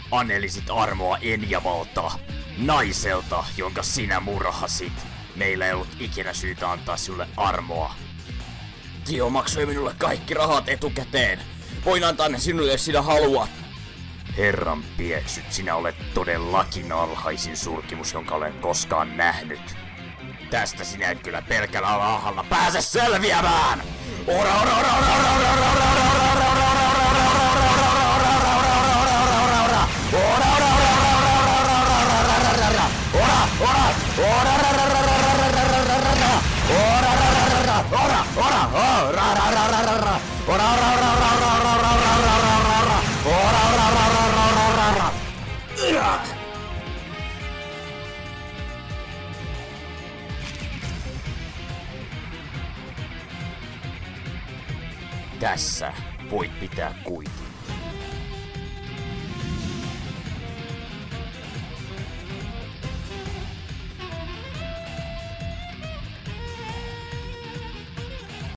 Anelisit armoa Enjavalta, naiselta, jonka sinä murhasit. Meillä ei ollut ikinä syytä antaa sinulle armoa. Tio maksoi minulle kaikki rahat etukäteen. Voin antaa ne sinulle, jos sinä haluat. Herran pieksyt, sinä olet todellakin alhaisin surkimus, jonka olen koskaan nähnyt. Tästä sinä et kyllä pelkällä alhaalla pääse selviämään! Tässä voit pitää kuitin.